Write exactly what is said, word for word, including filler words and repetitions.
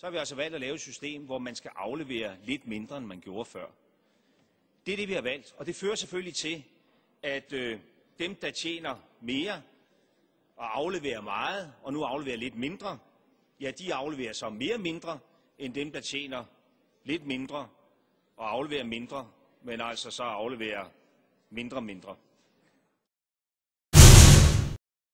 har vi altså valgt at lave et system, hvor man skal aflevere lidt mindre, end man gjorde før. Det er det, vi har valgt, og det fører selvfølgelig til, at øh, dem, der tjener mere og afleverer meget, og nu afleverer lidt mindre, ja, de afleverer så mere mindre, end dem, der tjener lidt mindre og afleverer mindre, men altså så afleverer mindre mindre.